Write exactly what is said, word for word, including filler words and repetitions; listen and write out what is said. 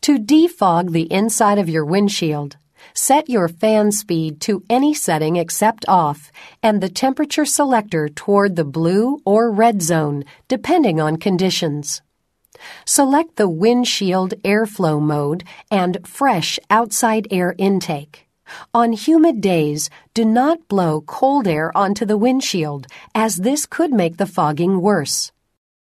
To defog the inside of your windshield, set your fan speed to any setting except off and the temperature selector toward the blue or red zone, depending on conditions. Select the windshield airflow mode and fresh outside air intake. On humid days, do not blow cold air onto the windshield, as this could make the fogging worse.